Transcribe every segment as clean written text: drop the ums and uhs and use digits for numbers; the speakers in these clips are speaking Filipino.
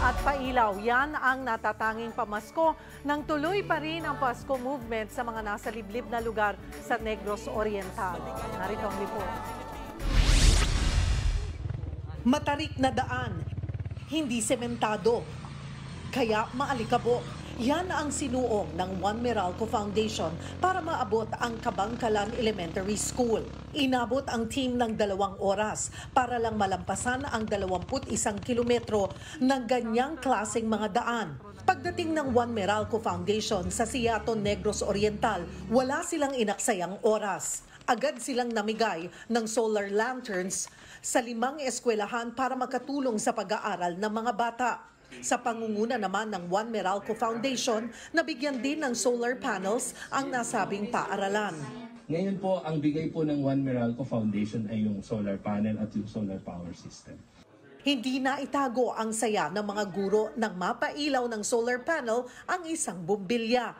at pailaw. Yan ang natatanging pamasko nang tuloy pa rin ang Pasko movement sa mga nasa liblib na lugar sa Negros Oriental. Narito ang report. Matarik na daan, hindi sementado, kaya maalikabok. Yan ang sinuong ng Juan Meralco Foundation para maabot ang Kabangkalan Elementary School. Inabot ang team ng 2 oras para lang malampasan ang 21 kilometro ng ganyang klaseng mga daan. Pagdating ng Juan Meralco Foundation sa Siaton, Negros Oriental, wala silang inaksayang oras. Agad silang namigay ng solar lanterns sa 5 eskwelahan para makatulong sa pag-aaral ng mga bata. Sa pangunguna naman ng Juan Meralco Foundation, nabigyan din ng solar panels ang nasabing paaralan. Ngayon po, ang bigay po ng Juan Meralco Foundation ay yung solar panel at yung solar power system. Hindi na itago ang saya ng mga guro nang mapailaw ng solar panel ang isang bumbilya.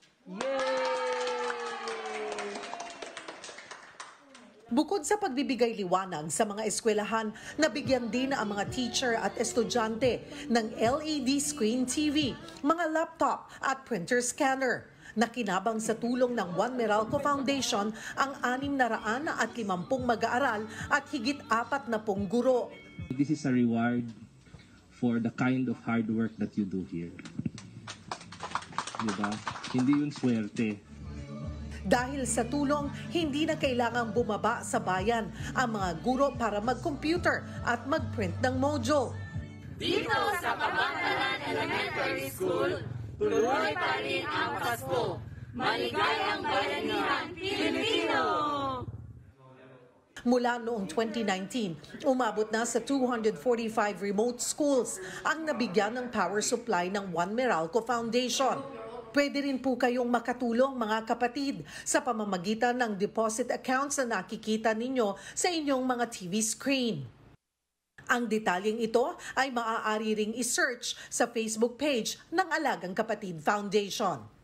Bukod sa pagbibigay liwanag sa mga eskwelahan, nabigyan din ang mga teacher at estudyante ng LED screen TV, mga laptop at printer scanner. Nakinabang sa tulong ng Juan Meralco Foundation ang 650 mag-aaral at higit 40 guro. This is a reward for the kind of hard work that you do here. Diba? Hindi yun swerte. Dahil sa tulong, hindi na kailangang bumaba sa bayan ang mga guro para mag-computer at mag-print ng module. Dito sa Kabangkalan Elementary School, tuloy pa rin ang Pasko. Maligayang Bayanihan Pilipino! Mula noong 2019, umabot na sa 245 remote schools ang nabigyan ng power supply ng Juan Meralco Foundation. Pwede rin po kayong makatulong mga kapatid sa pamamagitan ng deposit accounts na nakikita ninyo sa inyong mga TV screen. Ang detalyeng ito ay maaari ring i-search sa Facebook page ng Alagang Kapatid Foundation.